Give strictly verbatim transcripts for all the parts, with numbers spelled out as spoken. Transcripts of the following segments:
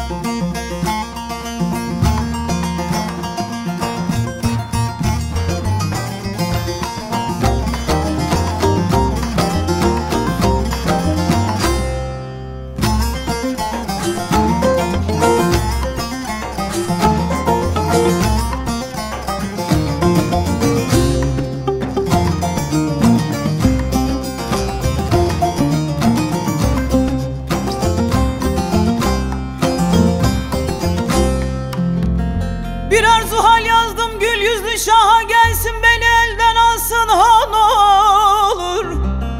Bir arzu hal yazdım, gül yüzlü şaha gelsin, beni elden alsın ha ne olur.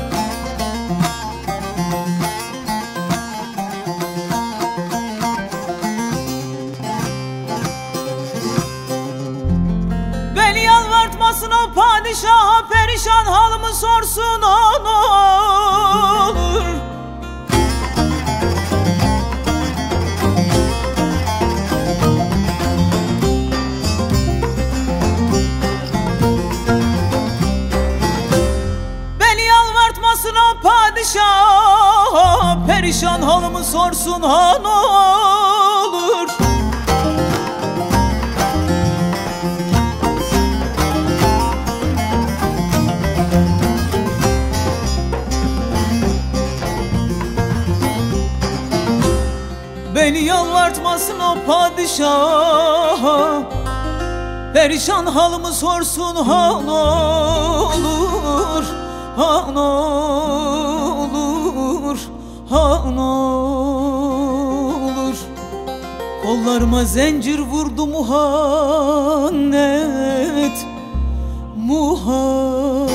Beni yalvartmasın o padişaha, perişan halımı sorsun ha ne olur. O padişah perişan halımı sorsun ha ne olur. Beni yalvartmasın o padişah, perişan halımı sorsun ha ne olur. Ha ne olur, ha ne olur. Kollarıma zincir vurdu muhannet, muhannet.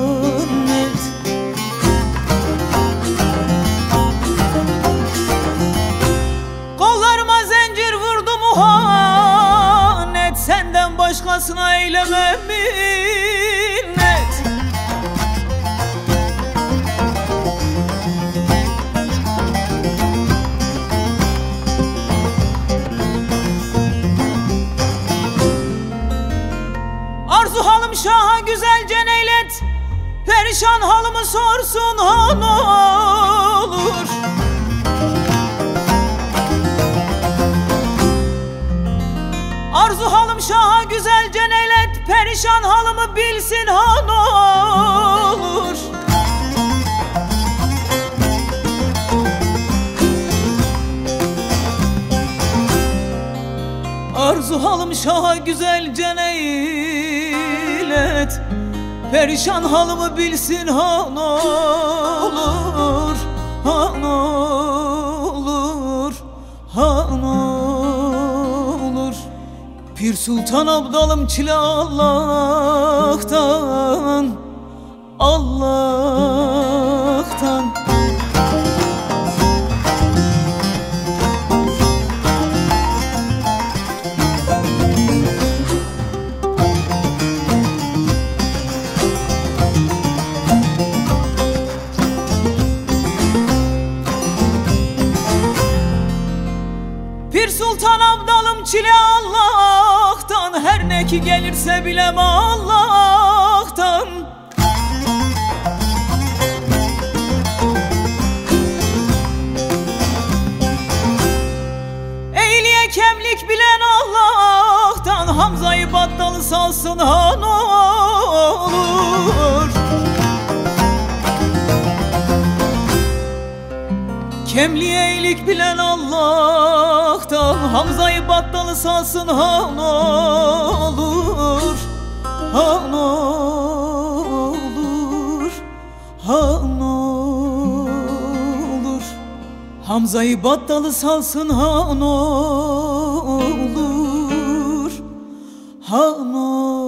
Kollarıma zincir vurdu muhannet, senden başkasına eylemem minnet. Arzu halım şaha güzelce neylet, perişan halımı sorsun ha ne olur. Arzu halım şaha güzelce neylet, perişan halımı bilsin ha ne olur. Arzu halım şaha güzelce neylet, perişan halımı bilsin ha ne olur. Ha ne olur, ha ne olur. Pir Sultan Abdalım çile Allah'tan, Allah'tan. Pir Sultan Abdalım çile Allah'tan, her ne ki gelirse bilem Allah'tan. Eğliye kemlik bilen Allah'tan, Hamza'yı Battalı salsın ha ne olur. Kemliğe iyilik bilen Allah'tan, Hamza'yı Battalı salsın ha ne olur. Ha ne olur, ha ne olur. Hamza'yı Battalı salsın ha ne olur. Ha ne olur.